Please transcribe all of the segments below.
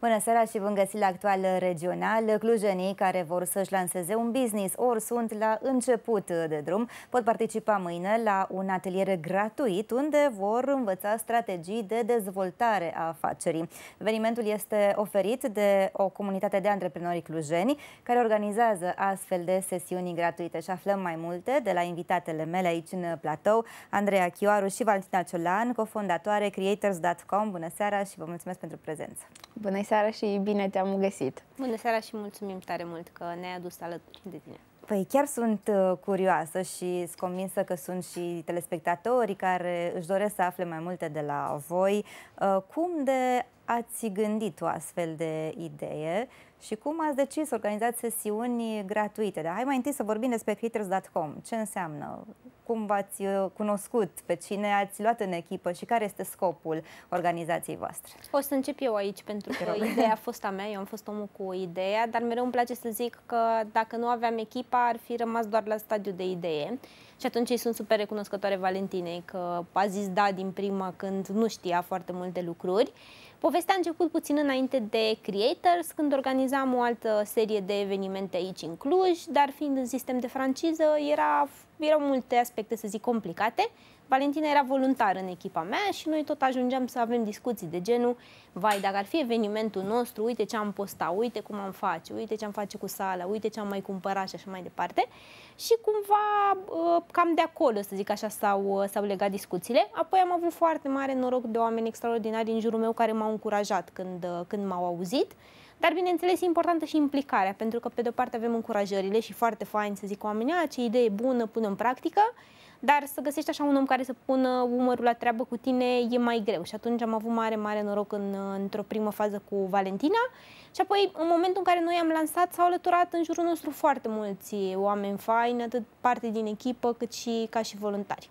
Bună seara și bun găsit la Actual Regional. Clujenii care vor să-și lanseze un business ori sunt la început de drum pot participa mâine la un atelier gratuit unde vor învăța strategii de dezvoltare a afacerii. Evenimentul este oferit de o comunitate de antreprenori clujeni care organizează astfel de sesiuni gratuite și aflăm mai multe de la invitatele mele aici în platou, Andreea Chioaru și Valentina Ciolan, cofondatoare Creators.com. Bună seara și vă mulțumesc pentru prezență. Bună seara și bine te-am găsit! Bună seara și mulțumim tare mult că ne-ai adus alături de tine. Păi chiar sunt curioasă și sunt convinsă că sunt și telespectatorii care își doresc să afle mai multe de la voi. Cum de ați gândit o astfel de idee și cum ați decis să organizați sesiuni gratuite? Dar hai mai întâi să vorbim despre Creators.com. Ce înseamnă? Cum v-ați cunoscut? Pe cine ați luat în echipă? Și care este scopul organizației voastre? O să încep eu aici, pentru că ideea a fost a mea, eu am fost omul cu ideea, dar mereu îmi place să zic că dacă nu aveam echipa, ar fi rămas doar la stadiu de idee. Și atunci îi sunt super recunoscătoare Valentinei că a zis da din prima când nu știa foarte multe lucruri. Povestea a început puțin înainte de Creators, când organizam o altă serie de evenimente aici în Cluj, dar fiind în sistem de franciză, erau multe aspecte, să zic, complicate. Valentina era voluntară în echipa mea și noi tot ajungeam să avem discuții de genul: vai, dacă ar fi evenimentul nostru, uite ce am postat, uite cum am face, uite ce am face cu sala, uite ce am mai cumpărat și așa mai departe. Și cumva cam de acolo, să zic așa, s-au legat discuțiile. Apoi am avut foarte mare noroc de oameni extraordinari în jurul meu care m-au încurajat când m-au auzit. Dar, bineînțeles, e importantă și implicarea, pentru că, pe de-o parte, avem încurajările și foarte fain să zic oamenii: ce idee bună, pune în practică, dar să găsești așa un om care să pună umărul la treabă cu tine e mai greu. Și atunci am avut mare noroc într-o primă fază cu Valentina și apoi, în momentul în care noi am lansat, s-au alăturat în jurul nostru foarte mulți oameni faini, atât parte din echipă, cât și ca și voluntari.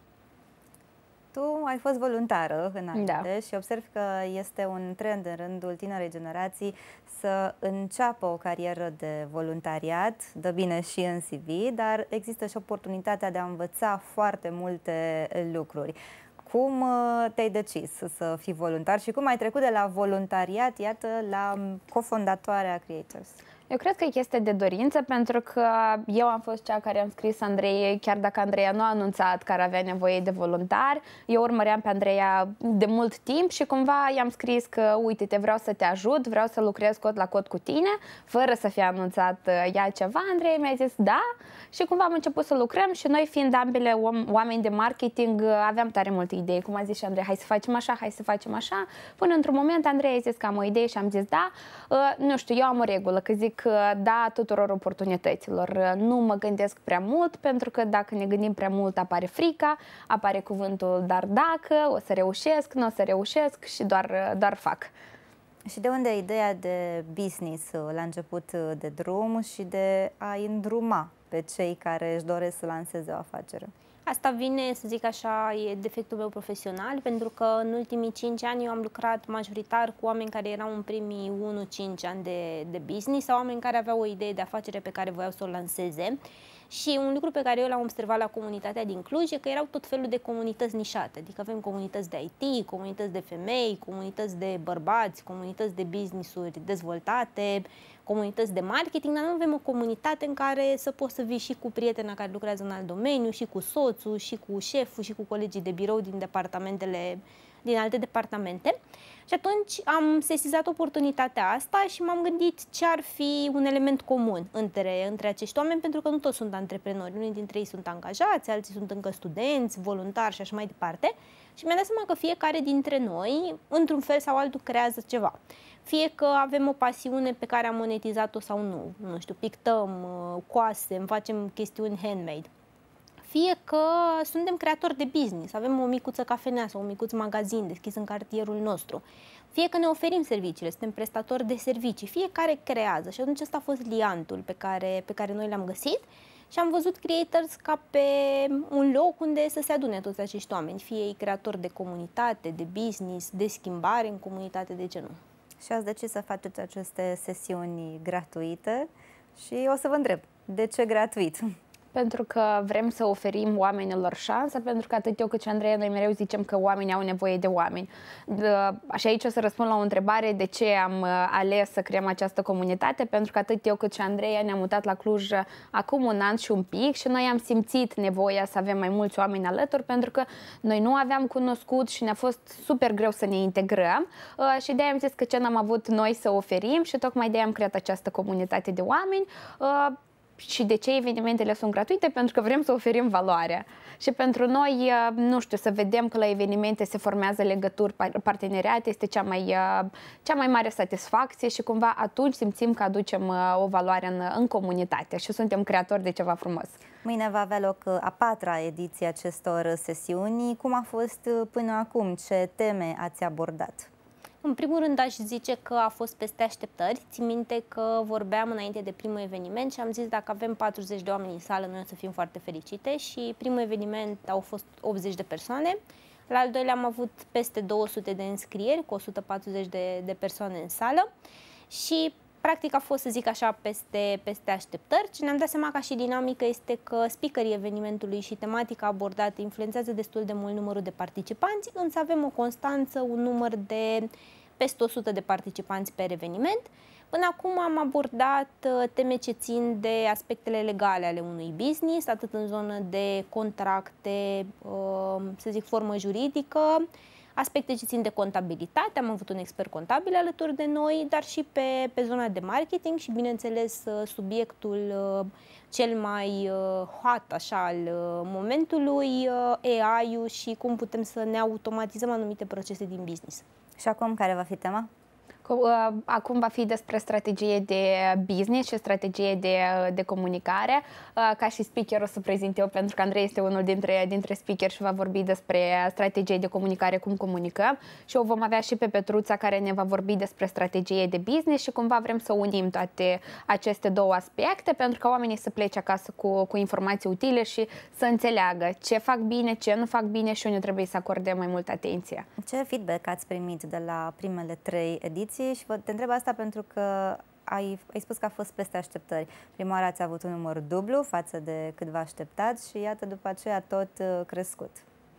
Tu ai fost voluntară înainte, da, și observ că este un trend în rândul tinerei generații să înceapă o carieră de voluntariat, dă bine și în CV, dar există și oportunitatea de a învăța foarte multe lucruri. Cum te-ai decis să fii voluntar și cum ai trecut de la voluntariat, iată, la cofondatoarea Creators? eu cred că este de dorință, pentru că eu am fost cea care am scris Andreei, chiar dacă Andreea nu a anunțat că ar avea nevoie de voluntari. Eu urmăream pe Andreea de mult timp și cumva i-am scris că, uite, te vreau să te ajut, vreau să lucrez cod la cod cu tine, fără să fie anunțat ea ceva. Andreea mi-a zis da și cumva am început să lucrăm și noi, fiind ambele oameni de marketing, aveam tare multe idei. Cum a zis și Andreea, hai să facem așa, hai să facem așa. Până într-un moment Andreea a zis că am o idee și am zis da. Nu știu, eu am o regulă, că zic da tuturor oportunităților. Nu mă gândesc prea mult, pentru că dacă ne gândim prea mult apare frica, apare cuvântul dar dacă, o să reușesc, nu o să reușesc și doar fac. Și de unde ideea de business la început de drum și de a îndruma pe cei care își doresc să lanseze o afacere? Asta vine, să zic așa, e defectul meu profesional, pentru că în ultimii 5 ani eu am lucrat majoritar cu oameni care erau în primii 1-5 ani de business sau oameni care aveau o idee de afacere pe care voiau să o lanseze. Și un lucru pe care eu l-am observat la comunitatea din Cluj e că erau tot felul de comunități nișate. Adică avem comunități de IT, comunități de femei, comunități de bărbați, comunități de business-uri dezvoltate, comunități de marketing, dar nu avem o comunitate în care să poți să vii și cu prietena care lucrează în alt domeniu, și cu soțul, și cu șeful, și cu colegii de birou din alte departamente. Și atunci am sesizat oportunitatea asta și m-am gândit ce ar fi un element comun între acești oameni, pentru că nu toți sunt antreprenori. Unii dintre ei sunt angajați, alții sunt încă studenți, voluntari și așa mai departe. Și mi-am dat seama că fiecare dintre noi, într-un fel sau altul, creează ceva. Fie că avem o pasiune pe care am monetizat-o sau nu știu, pictăm, coasem, facem chestiuni handmade. Fie că suntem creatori de business, avem o micuță cafenea sau un micuț magazin deschis în cartierul nostru. Fie că ne oferim serviciile, suntem prestatori de servicii, fiecare creează. Și atunci ăsta a fost liantul pe care noi l-am găsit și am văzut Creators ca pe un loc unde să se adune toți acești oameni, fie ei creatori de comunitate, de business, de schimbare în comunitate, de genul. Și ați decis să faceți aceste sesiuni gratuite și o să vă întreb, de ce gratuit? Pentru că vrem să oferim oamenilor șansă, pentru că atât eu cât și Andreea, noi mereu zicem că oamenii au nevoie de oameni. Și aici o să răspund la o întrebare de ce am ales să creăm această comunitate, pentru că atât eu cât și Andreea ne-am mutat la Cluj acum un an și un pic și noi am simțit nevoia să avem mai mulți oameni alături, pentru că noi nu aveam cunoscut și ne-a fost super greu să ne integrăm și de-aia am zis că ce n-am avut noi să oferim și tocmai de-aia am creat această comunitate de oameni. Și de ce evenimentele sunt gratuite? Pentru că vrem să oferim valoare. Și pentru noi, nu știu, să vedem că la evenimente se formează legături, parteneriate, este cea mai mare satisfacție și cumva atunci simțim că aducem o valoare în comunitate și suntem creatori de ceva frumos. Mâine va avea loc a 4-a ediție acestor sesiuni. Cum a fost până acum? Ce teme ați abordat? În primul rând aș zice că a fost peste așteptări. Țin minte că vorbeam înainte de primul eveniment și am zis dacă avem 40 de oameni în sală, noi o să fim foarte fericite și primul eveniment au fost 80 de persoane. La al doilea am avut peste 200 de înscrieri cu 140 de persoane în sală și practic a fost, să zic așa, peste așteptări. Ce ne-am dat seama ca și dinamică este că speakerii evenimentului și tematica abordată influențează destul de mult numărul de participanți, însă avem o constanță, un număr de peste 100 de participanți per eveniment. Până acum am abordat teme ce țin de aspectele legale ale unui business, atât în zonă de contracte, să zic, formă juridică, aspecte ce țin de contabilitate, am avut un expert contabil alături de noi, dar și pe zona de marketing și, bineînțeles, subiectul cel mai hot așa al momentului, AI-ul și cum putem să ne automatizăm anumite procese din business. Și acum, care va fi tema? Acum va fi despre strategie de business și strategie de comunicare. Ca și speaker o să prezint eu, pentru că Andrei este unul dintre speaker și va vorbi despre strategie de comunicare, cum comunicăm. Și o vom avea și pe Petruța, care ne va vorbi despre strategie de business și cumva vrem să unim toate aceste două aspecte, pentru că oamenii să plece acasă cu informații utile și să înțeleagă ce fac bine, ce nu fac bine și unde trebuie să acorde mai multă atenție. Ce feedback ați primit de la primele 3 ediții? Și te întreb asta pentru că ai spus că a fost peste așteptări. Prima oară ați avut un număr dublu față de cât vă așteptați și iată după aceea tot crescut.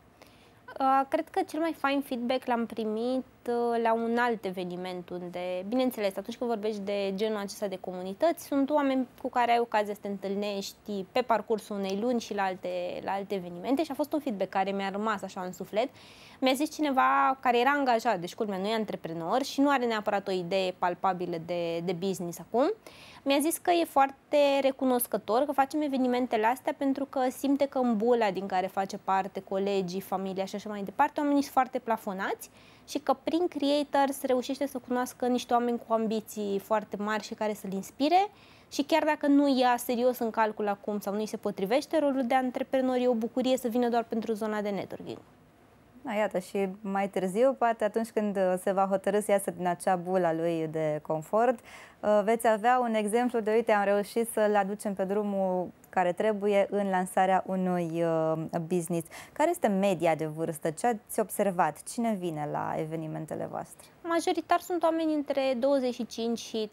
Cred că cel mai fain feedback l-am primit la un alt eveniment unde, bineînțeles, atunci când vorbești de genul acesta de comunități, sunt oameni cu care ai ocazia să te întâlnești pe parcursul unei luni și la alte evenimente și a fost un feedback care mi-a rămas așa în suflet. Mi-a zis cineva care era angajat, deci culmea, nu e antreprenor și nu are neapărat o idee palpabilă de business acum. Mi-a zis că e foarte recunoscător că facem evenimentele astea pentru că simte că în bula din care face parte colegii, familia și așa mai departe, oamenii sunt foarte plafonați și că prin creators reușește să cunoască niște oameni cu ambiții foarte mari și care să-l inspire și chiar dacă nu ia serios în calcul acum sau nu-i se potrivește, rolul de antreprenor e o bucurie să vină doar pentru zona de networking. Da, iată, și mai târziu, poate atunci când se va hotărî să iasă din acea bulă lui de confort, veți avea un exemplu de, uite, am reușit să-l aducem pe drumul care trebuie în lansarea unui business. Care este media de vârstă? Ce ați observat? Cine vine la evenimentele voastre? Majoritar sunt oameni între 25 și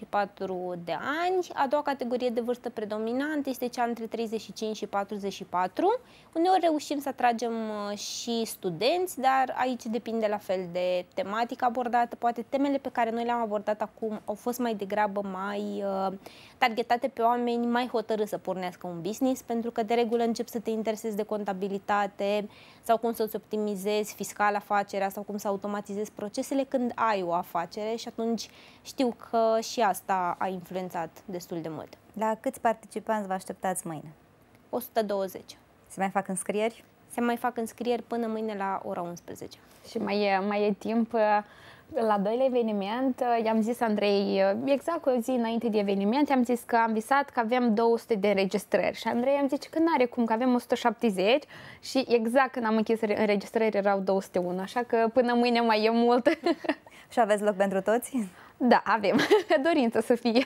34 de ani. A doua categorie de vârstă predominantă este cea între 35 și 44. Uneori reușim să atragem și studenți, dar aici depinde la fel de tematica abordată. Poate temele pe care noi le-am abordat acum au fost mai degrabă mai targetate pe oameni mai hotărâți să pornească un business, pentru că de regulă începi să te interesezi de contabilitate sau cum să-ți optimizezi fiscal afacerea sau cum să automatizezi procesele când ai o afacere și atunci știu că și asta a influențat destul de mult. La câți participanți vă așteptați mâine? 120. Se mai fac înscrieri? Se mai fac înscrieri până mâine la ora 11. Și mai e timp. La doilea eveniment, i-am zis Andrei, exact o zi înainte de eveniment, i-am zis că am visat că avem 200 de înregistrări și Andrei am zis că n-are cum, că avem 170 și exact când am închis înregistrări erau 201, așa că până mâine mai e mult. Și aveți loc pentru toți? Da, avem. Dorință să fie.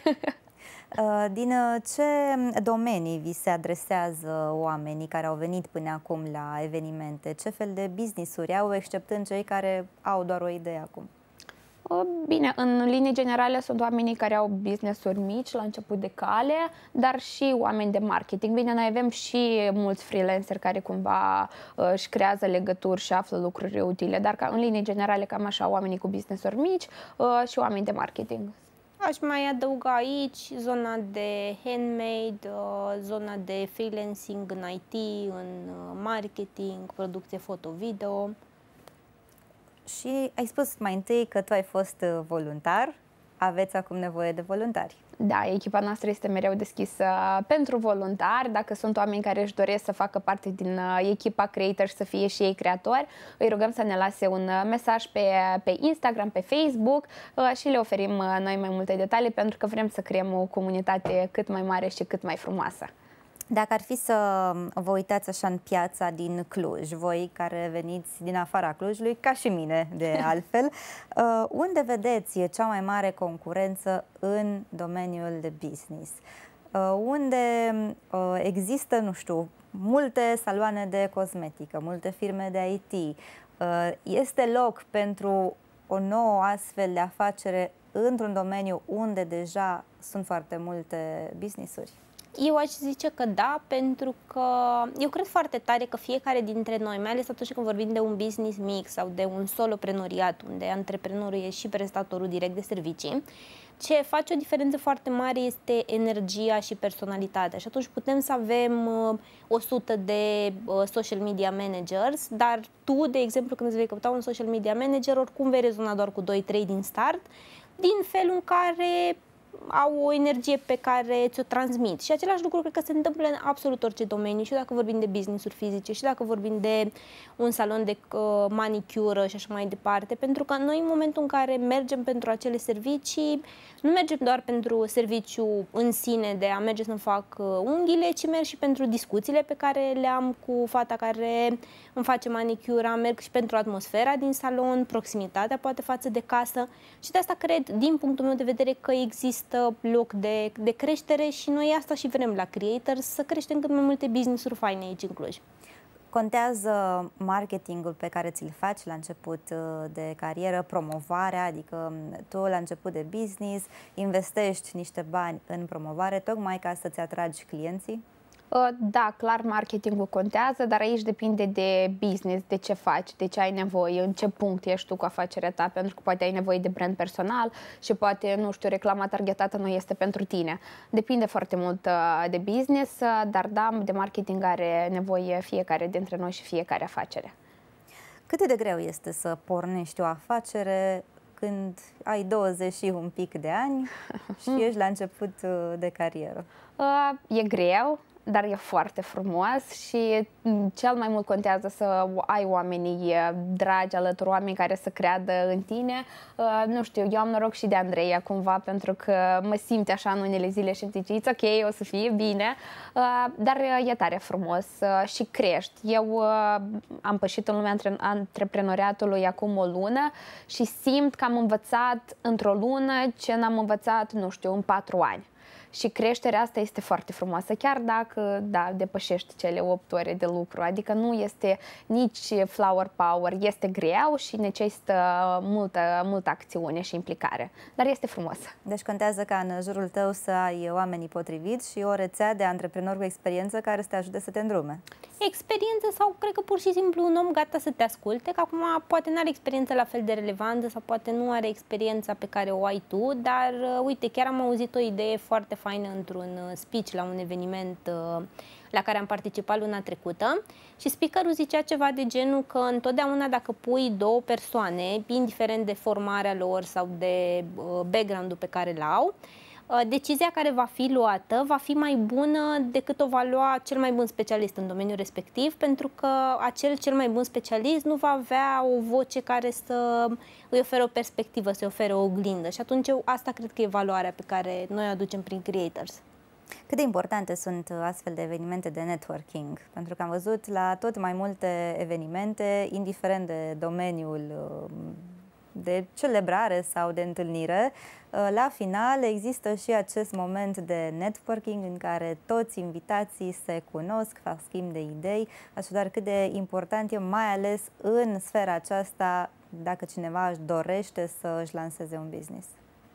Din ce domenii vi se adresează oamenii care au venit până acum la evenimente? Ce fel de business-uri au, exceptând cei care au doar o idee acum? Bine, în linii generale sunt oamenii care au business-uri mici la început de cale, dar și oameni de marketing. Bine, noi avem și mulți freelanceri care cumva își creează legături și află lucruri utile, dar în linii generale cam așa, oamenii cu business-uri mici și oameni de marketing. Aș mai adăuga aici zona de handmade, zona de freelancing în IT, în marketing, producție foto-video. Și ai spus mai întâi că tu ai fost voluntar, aveți acum nevoie de voluntari. Da, echipa noastră este mereu deschisă pentru voluntari. Dacă sunt oameni care își doresc să facă parte din echipa Creator și să fie și ei creatori, îi rugăm să ne lase un mesaj pe Instagram, pe Facebook și le oferim noi mai multe detalii pentru că vrem să creăm o comunitate cât mai mare și cât mai frumoasă. Dacă ar fi să vă uitați așa în piața din Cluj, voi care veniți din afara Clujului, ca și mine de altfel, unde vedeți cea mai mare concurență în domeniul de business? Unde există, nu știu, multe saloane de cosmetică, multe firme de IT, este loc pentru o nouă astfel de afacere într-un domeniu unde deja sunt foarte multe business-uri? Eu aș zice că da, pentru că eu cred foarte tare că fiecare dintre noi, mai ales atunci când vorbim de un business mic sau de un soloprenoriat, unde antreprenorul e și prestatorul direct de servicii, ce face o diferență foarte mare este energia și personalitatea. Și atunci putem să avem 100 de social media managers, dar tu, de exemplu, când îți vei căuta un social media manager, oricum vei rezona doar cu 2-3 din start, din felul în care au o energie pe care ți-o transmit. Și același lucru cred că se întâmplă în absolut orice domeniu, și dacă vorbim de business-uri fizice, și dacă vorbim de un salon de manicură și așa mai departe, pentru că noi în momentul în care mergem pentru acele servicii, nu mergem doar pentru serviciu în sine de a merge să-mi fac unghiile, ci merg și pentru discuțiile pe care le am cu fata care îmi face manicura, merg și pentru atmosfera din salon, proximitatea poate față de casă, și de asta cred, din punctul meu de vedere, că există loc de creștere și noi asta și vrem la Creators, să creștem cât mai multe business-uri faine aici în Cluj. Contează marketingul pe care ți-l faci la început de carieră, promovarea, adică tu la început de business investești niște bani în promovare tocmai ca să-ți atragi clienții? Da, clar, marketingul contează, dar aici depinde de business, de ce faci, de ce ai nevoie, în ce punct ești tu cu afacerea ta, pentru că poate ai nevoie de brand personal și poate, nu știu, reclama targetată nu este pentru tine. Depinde foarte mult de business, dar da, de marketing are nevoie fiecare dintre noi și fiecare afacere. Cât de greu este să pornești o afacere când ai 20 și un pic de ani și ești la început de carieră? E greu, dar e foarte frumos și cel mai mult contează să ai oamenii dragi alături, oameni care să creadă în tine. Nu știu, eu am noroc și de Andreea cumva, pentru că mă simt așa în unele zile și îmi zice, it's ok, o să fie bine, dar e tare frumos și crești. Eu am pășit în lumea antreprenoriatului acum o lună și simt că am învățat într-o lună ce n-am învățat, nu știu, în 4 ani. Și creșterea asta este foarte frumoasă, chiar dacă, da, depășești cele 8 ore de lucru. Adică nu este nici flower power, este greu și necesită multă acțiune și implicare. Dar este frumos. Deci contează ca în jurul tău să ai oamenii potriviți și o rețea de antreprenori cu experiență care să te ajute să te îndrume. Experiență sau cred că pur și simplu un om gata să te asculte, că acum poate nu are experiență la fel de relevantă sau poate nu are experiența pe care o ai tu, dar uite, chiar am auzit o idee foarte faină într-un speech la un eveniment la care am participat luna trecută și speakerul zicea ceva de genul că întotdeauna dacă pui 2 persoane, indiferent de formarea lor sau de background-ul pe care l-au, decizia care va fi luată va fi mai bună decât o va lua cel mai bun specialist în domeniul respectiv, pentru că acel cel mai bun specialist nu va avea o voce care să îi ofere o perspectivă, să îi ofere o oglindă, și atunci asta cred că e valoarea pe care noi o aducem prin Creators. Cât de importante sunt astfel de evenimente de networking? Pentru că am văzut la tot mai multe evenimente, indiferent de domeniul de celebrare sau de întâlnire, la final există și acest moment de networking în care toți invitații se cunosc, fac schimb de idei, așadar cât de important e mai ales în sfera aceasta dacă cineva își dorește să își lanseze un business?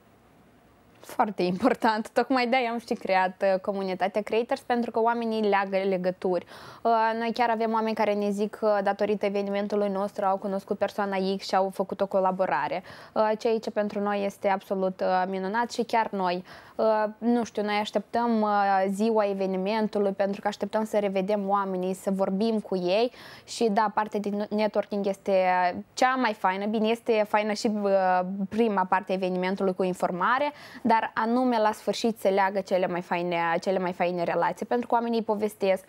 Foarte important. Tocmai de-aia am și creat comunitatea Creators, pentru că oamenii leagă legături. Noi chiar avem oameni care ne zic că datorită evenimentului nostru au cunoscut persoana X și au făcut o colaborare. Ceea ce pentru noi este absolut minunat și chiar noi. Nu știu, noi așteptăm ziua evenimentului pentru că așteptăm să revedem oamenii, să vorbim cu ei și da, partea de networking este cea mai faină. Bine, este faină și prima parte a evenimentului cu informare, dar anume la sfârșit se leagă cele mai faine relații, pentru că oamenii povestesc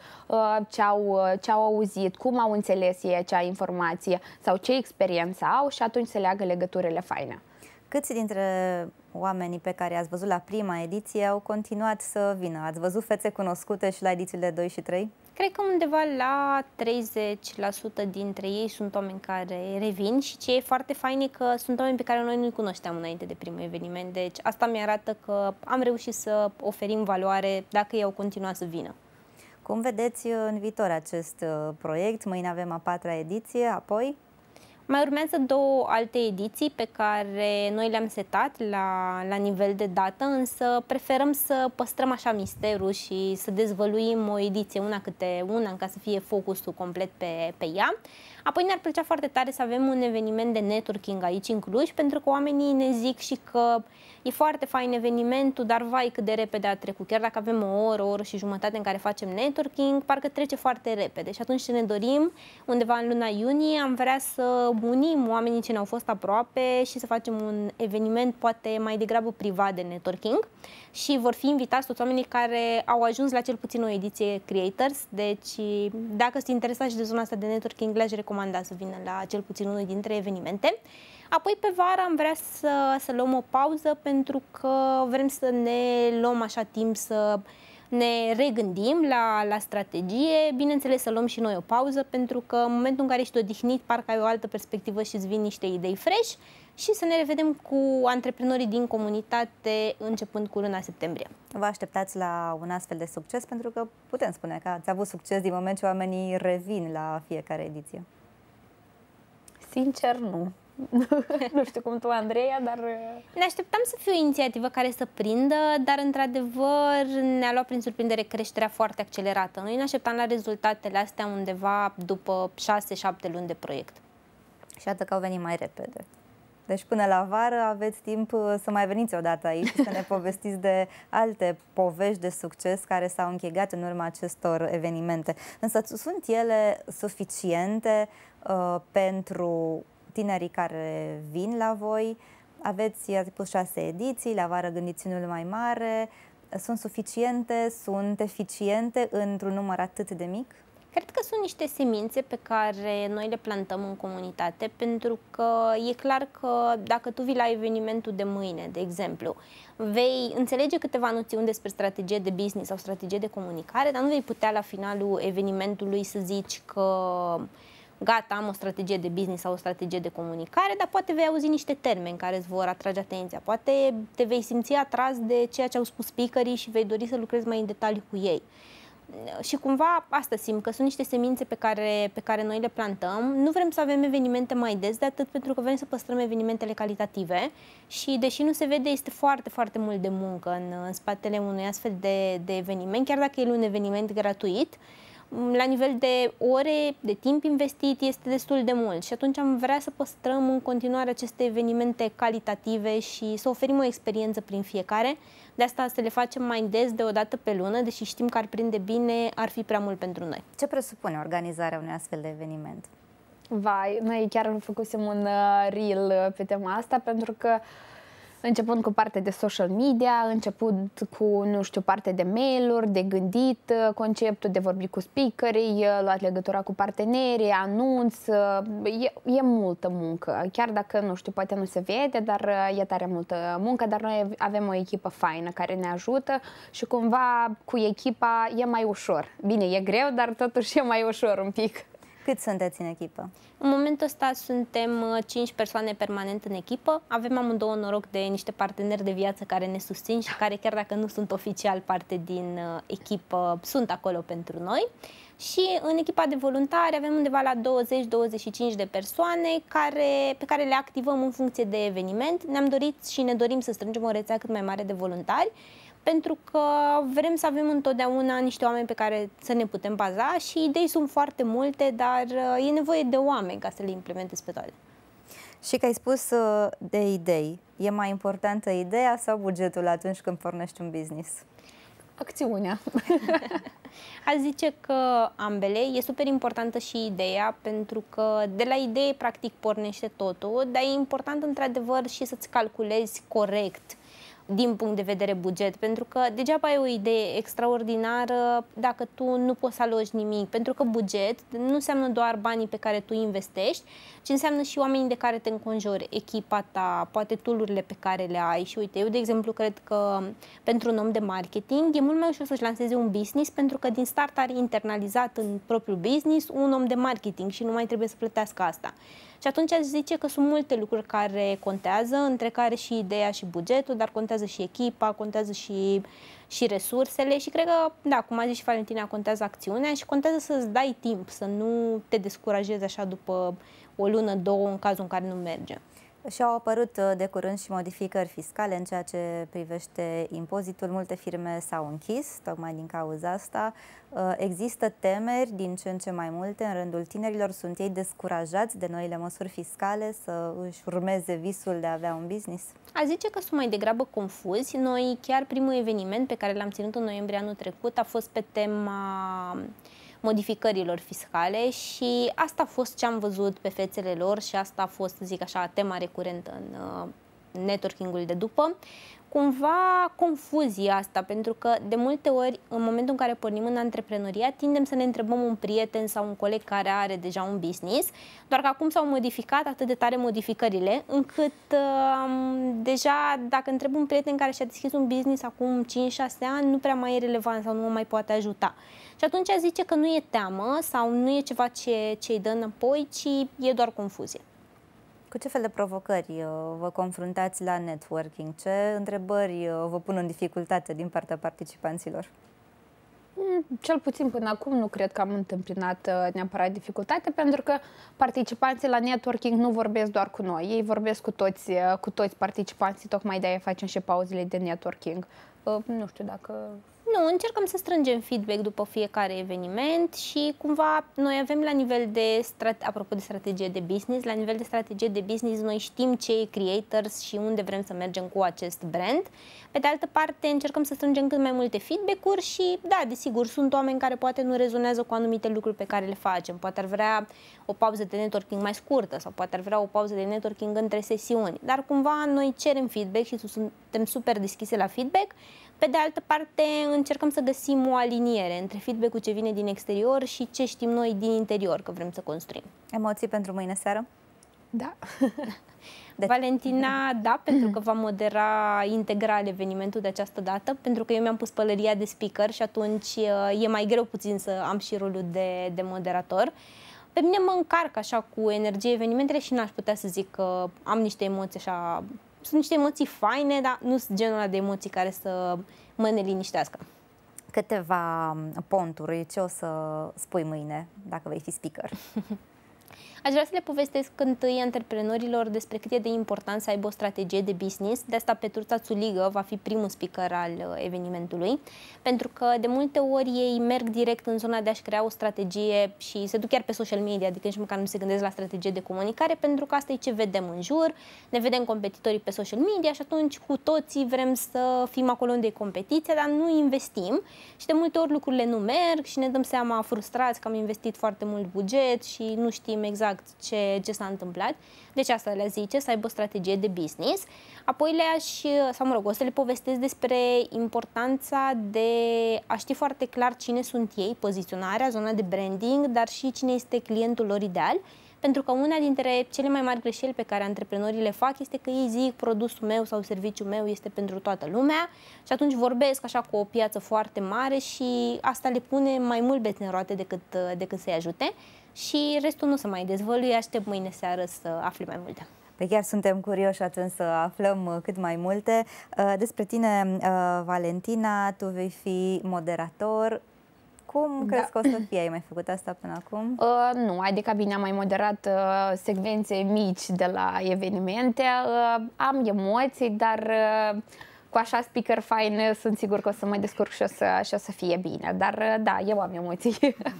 ce au auzit, cum au înțeles ei acea informație sau ce experiență au și atunci se leagă legăturile faine. Câți dintre oamenii pe care i-ați văzut la prima ediție au continuat să vină? Ați văzut fețe cunoscute și la edițiile 2 și 3? Cred că undeva la 30% dintre ei sunt oameni care revin și ce e foarte fain e că sunt oameni pe care noi nu-i cunoșteam înainte de primul eveniment. Deci asta mi-arată că am reușit să oferim valoare dacă ei au continuat să vină. Cum vedeți în viitor acest proiect? Mâine avem a 4-a ediție, apoi? Mai urmează 2 alte ediții pe care noi le-am setat la nivel de dată, însă preferăm să păstrăm așa misterul și să dezvăluim o ediție una câte una, ca să fie focusul complet pe ea. Apoi ne-ar plăcea foarte tare să avem un eveniment de networking aici în Cluj, pentru că oamenii ne zic și că e foarte fain evenimentul, dar vai cât de repede a trecut. Chiar dacă avem o oră și jumătate în care facem networking, parcă trece foarte repede. Și atunci ce ne dorim, undeva în luna iunie, am vrea să unim oamenii ce ne-au fost aproape și să facem un eveniment poate mai degrabă privat de networking. Și vor fi invitați toți oamenii care au ajuns la cel puțin o ediție Creators. Deci, dacă sunt interesați și de zona asta de networking, le-aș recomanda să vină la cel puțin unul dintre evenimente. Apoi, pe vară, am vrea să luăm o pauză pentru că vrem să ne luăm așa timp să ne regândim la strategie. Bineînțeles, să luăm și noi o pauză, pentru că în momentul în care ești odihnit, parcă ai o altă perspectivă și îți vin niște idei fresh și să ne revedem cu antreprenorii din comunitate începând cu luna septembrie. Vă așteptați la un astfel de succes? Pentru că putem spune că ați avut succes din moment ce oamenii revin la fiecare ediție. Sincer, nu. Nu știu cum tu, Andreea, dar... Ne așteptam să fie o inițiativă care să prindă, dar într-adevăr ne-a luat prin surprindere creșterea foarte accelerată. Noi ne așteptam la rezultatele astea undeva după 6-7 luni de proiect. Și iată că au venit mai repede. Deci până la vară aveți timp să mai veniți odată aici și să ne povestiți de alte povești de succes care s-au închegat în urma acestor evenimente. Însă sunt ele suficiente pentru tinerii care vin la voi? Ați pus 6 ediții, la vară gândiți unul mai mare. Sunt suficiente, sunt eficiente într-un număr atât de mic? Cred că sunt niște semințe pe care noi le plantăm în comunitate, pentru că e clar că dacă tu vii la evenimentul de mâine, de exemplu, vei înțelege câteva noțiuni despre strategie de business sau strategie de comunicare, dar nu vei putea la finalul evenimentului să zici că gata, am o strategie de business sau o strategie de comunicare, dar poate vei auzi niște termeni care îți vor atrage atenția. Poate te vei simți atras de ceea ce au spus speakerii și vei dori să lucrezi mai în detaliu cu ei. Și cumva asta simt, că sunt niște semințe pe care noi le plantăm. Nu vrem să avem evenimente mai des de atât, pentru că vrem să păstrăm evenimentele calitative și deși nu se vede, este foarte, foarte mult de muncă în spatele unui astfel de eveniment, chiar dacă e un eveniment gratuit. La nivel de ore, de timp investit, este destul de mult și atunci am vrea să păstrăm în continuare aceste evenimente calitative și să oferim o experiență prin fiecare. De asta să le facem mai des, de o dată pe lună, deși știm că ar prinde bine, ar fi prea mult pentru noi. Ce presupune organizarea unui astfel de eveniment? Vai, noi chiar făcusem un reel pe tema asta, pentru că începând cu partea de social media, început cu, nu știu, partea de mail-uri, de gândit conceptul, de vorbit cu speakerii, luat legătura cu partenerii, anunț, e multă muncă. Chiar dacă, nu știu, poate nu se vede, dar e tare multă muncă, dar noi avem o echipă faină care ne ajută și cumva cu echipa e mai ușor. Bine, e greu, dar totuși e mai ușor un pic. Cât sunteți în echipă? În momentul ăsta suntem 5 persoane permanent în echipă. Avem amândouă noroc de niște parteneri de viață care ne susțin și care, chiar dacă nu sunt oficial parte din echipă, sunt acolo pentru noi. Și în echipa de voluntari avem undeva la 20-25 de persoane pe care le activăm în funcție de eveniment. Ne-am dorit și ne dorim să strângem o rețea cât mai mare de voluntari, pentru că vrem să avem întotdeauna niște oameni pe care să ne putem baza și idei sunt foarte multe, dar e nevoie de oameni ca să le implementezi pe toate. Și că ai spus de idei, e mai importantă ideea sau bugetul atunci când pornești un business? Acțiunea. Aș zice că ambele. E super importantă și ideea, pentru că de la idee practic pornește totul, dar e important într-adevăr și să-ți calculezi corect din punct de vedere buget, pentru că degeaba ai o idee extraordinară dacă tu nu poți să aloci nimic, pentru că buget nu înseamnă doar banii pe care tu investești, ci înseamnă și oamenii de care te înconjori, echipa ta, poate tool-urile pe care le ai. Și uite, eu de exemplu cred că pentru un om de marketing e mult mai ușor să-și lanseze un business, pentru că din start are internalizat în propriul business un om de marketing și nu mai trebuie să plătească asta. Și atunci aș zice că sunt multe lucruri care contează, între care și ideea și bugetul, dar contează și echipa, contează și resursele și cred că, da, cum a zis și Valentina, contează acțiunea și contează să-ți dai timp, să nu te descurajezi așa după o lună, două, în cazul în care nu merge. Și au apărut de curând și modificări fiscale în ceea ce privește impozitul. Multe firme s-au închis, tocmai din cauza asta. Există temeri din ce în ce mai multe în rândul tinerilor. Sunt ei descurajați de noile măsuri fiscale să își urmeze visul de a avea un business? A zice că sunt mai degrabă confuzi. Noi, chiar primul eveniment pe care l-am ținut în noiembrie anul trecut a fost pe tema modificărilor fiscale și asta a fost ce am văzut pe fețele lor și asta a fost, să zic așa, tema recurentă în networking-ul de după. Cumva confuzia asta, pentru că de multe ori, în momentul în care pornim în antreprenoriat, tindem să ne întrebăm un prieten sau un coleg care are deja un business, doar că acum s-au modificat atât de tare modificările, încât deja dacă întreb un prieten care și-a deschis un business acum 5-6 ani, nu prea mai e relevant sau nu mă mai poate ajuta. Și atunci zice că nu e teamă sau nu e ceva ce îi dă înapoi, ci e doar confuzie. Cu ce fel de provocări vă confruntați la networking? Ce întrebări vă pun în dificultate din partea participanților? Cel puțin până acum nu cred că am întâmpinat neapărat dificultate, pentru că participanții la networking nu vorbesc doar cu noi, ei vorbesc cu toți participanții, tocmai de-aia facem și pauzele de networking. Nu știu dacă... Nu, încercăm să strângem feedback după fiecare eveniment și cumva noi avem la nivel de, apropo de strategie de business, la nivel de strategie de business noi știm ce e creators și unde vrem să mergem cu acest brand. Pe de altă parte încercăm să strângem cât mai multe feedback-uri și da, desigur, sunt oameni care poate nu rezonează cu anumite lucruri pe care le facem. Poate ar vrea o pauză de networking mai scurtă sau poate ar vrea o pauză de networking între sesiuni. Dar cumva noi cerem feedback și suntem super deschise la feedback. Pe de altă parte, încercăm să găsim o aliniere între feedback-ul ce vine din exterior și ce știm noi din interior că vrem să construim. Emoții pentru mâine seară? Da. Valentina, da, pentru că va modera integral evenimentul de această dată, pentru că eu mi-am pus pălăria de speaker și atunci e mai greu puțin să am și rolul de moderator. Pe mine mă încarc așa cu energie evenimentele și n-aș putea să zic că am niște emoții așa... Sunt niște emoții faine, dar nu sunt genul ăla de emoții care să mă neliniștească. Câteva ponturi, ce o să spui mâine dacă vei fi speaker? Aș vrea să le povestesc întâi antreprenorilor despre cât e de important să aibă o strategie de business. De asta Petruța Țuligă va fi primul speaker al evenimentului, pentru că de multe ori ei merg direct în zona de a-și crea o strategie și se duc chiar pe social media, adică nici măcar nu se gândesc la strategie de comunicare, pentru că asta e ce vedem în jur, ne vedem competitorii pe social media și atunci cu toții vrem să fim acolo unde e competiția, dar nu investim și de multe ori lucrurile nu merg și ne dăm seama frustrați că am investit foarte mult buget și nu știm exact ce s-a întâmplat. Deci asta le zice, să aibă o strategie de business. Apoi o să le povestesc despre importanța de a ști foarte clar cine sunt ei, poziționarea, zona de branding, dar și cine este clientul lor ideal. Pentru că una dintre cele mai mari greșeli pe care antreprenorii le fac este că ei zic produsul meu sau serviciul meu este pentru toată lumea și atunci vorbesc așa cu o piață foarte mare și asta le pune mai mult bețe în roate decât să-i ajute. și restul nu se mai dezvăluie, aștept mâine seară să afli mai multe. Pe chiar suntem curioși atunci să aflăm cât mai multe. Despre tine, Valentina, tu vei fi moderator. Cum crezi că o să fie? Ai mai făcut asta până acum? Nu, adică bine am mai moderat secvențe mici de la evenimente. Am emoții, dar cu așa speaker fain sunt sigur că o să mă descurc și o să fie bine. Dar da, eu am emoții.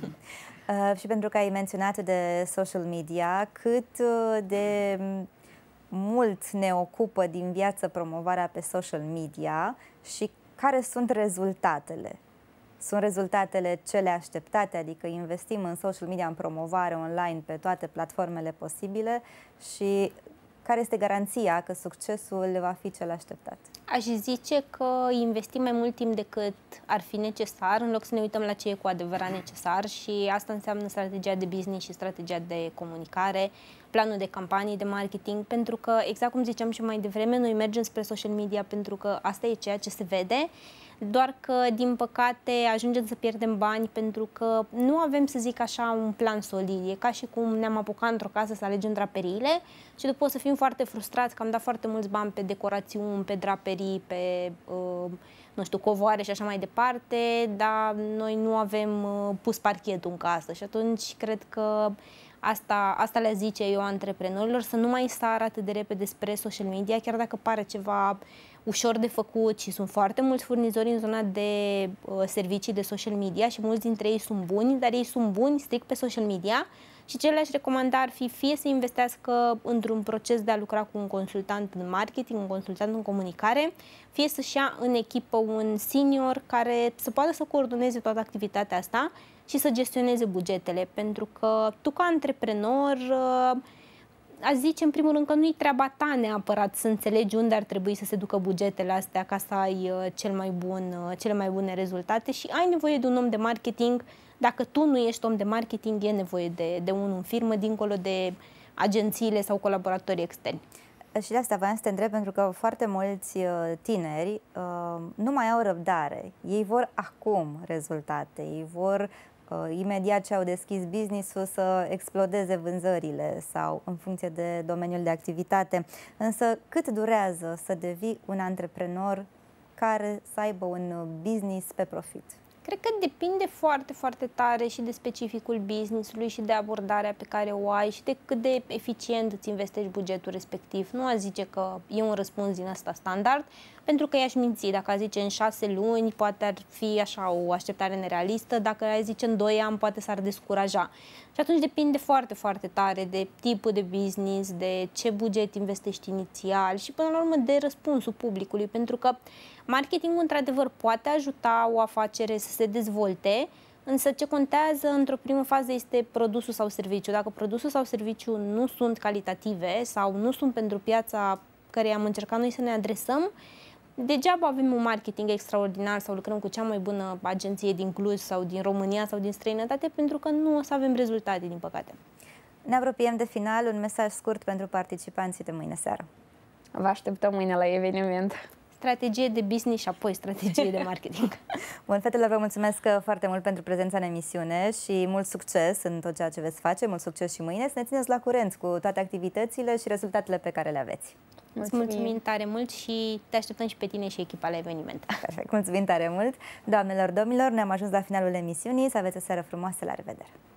Și pentru că ai menționat de social media, cât de mult ne ocupă din viață promovarea pe social media și care sunt rezultatele? Sunt rezultatele cele așteptate, adică investim în social media, în promovare online pe toate platformele posibile și care este garanția că succesul va fi cel așteptat? Aș zice că investim mai mult timp decât ar fi necesar, în loc să ne uităm la ce e cu adevărat necesar, și asta înseamnă strategia de business și strategia de comunicare, planul de campanii, de marketing, pentru că, exact cum ziceam și mai devreme, noi mergem spre social media pentru că asta e ceea ce se vede, doar că, din păcate, ajungem să pierdem bani pentru că nu avem, să zic așa, un plan solid. E ca și cum ne-am apucat într-o casă să alegem draperiile și după o să fim foarte frustrați că am dat foarte mulți bani pe decorațiuni, pe draperii, pe, nu știu, covoare și așa mai departe, dar noi nu avem pus parchetul în casă și atunci cred că asta le zice eu antreprenorilor, să nu mai sară atât de repede spre social media, chiar dacă pare ceva ușor de făcut și sunt foarte mulți furnizori în zona de servicii de social media și mulți dintre ei sunt buni, dar ei sunt buni strict pe social media și ce le-aș recomanda ar fi fie să investească într-un proces de a lucra cu un consultant în marketing, un consultant în comunicare, fie să-și ia în echipă un senior care să poată să coordoneze toată activitatea asta și să gestioneze bugetele, pentru că tu ca antreprenor aș zice în primul rând că nu-i treaba ta neapărat să înțelegi unde ar trebui să se ducă bugetele astea ca să ai cele mai bune rezultate și ai nevoie de un om de marketing. Dacă tu nu ești om de marketing, e nevoie de unul în firmă, dincolo de agențiile sau colaboratorii externi. Și de asta voiam să te întreb, pentru că foarte mulți tineri nu mai au răbdare. Ei vor acum rezultate, ei vor imediat ce au deschis business-ul să explodeze vânzările sau în funcție de domeniul de activitate. Însă cât durează să devii un antreprenor care să aibă un business pe profit? Cred că depinde foarte, foarte tare și de specificul business-ului și de abordarea pe care o ai și de cât de eficient îți investești bugetul respectiv. Nu aș zice că e un răspuns din ăsta standard, pentru că i-aș minți. Dacă aș zice în 6 luni, poate ar fi așa o așteptare nerealistă, dacă aș zice în 2 ani, poate s-ar descuraja. Și atunci depinde foarte, foarte tare de tipul de business, de ce buget investești inițial și până la urmă de răspunsul publicului, pentru că marketingul într-adevăr poate ajuta o afacere să se dezvolte, însă ce contează într-o primă fază este produsul sau serviciu. Dacă produsul sau serviciu nu sunt calitative sau nu sunt pentru piața care am încercat noi să ne adresăm, degeaba avem un marketing extraordinar sau lucrăm cu cea mai bună agenție din Cluj sau din România sau din străinătate, pentru că nu o să avem rezultate, din păcate. Ne apropiem de final, un mesaj scurt pentru participanții de mâine seară. Vă așteptăm mâine la eveniment. Strategie de business și apoi strategie de marketing. Bun, fetelor, vă mulțumesc foarte mult pentru prezența în emisiune și mult succes în tot ceea ce veți face, mult succes și mâine, să ne țineți la curent cu toate activitățile și rezultatele pe care le aveți. Mulțumim tare mult și te așteptăm și pe tine și echipa la eveniment. Perfect, mulțumim tare mult. Doamnelor, domnilor, ne-am ajuns la finalul emisiunii, să aveți o seară frumoasă, la revedere!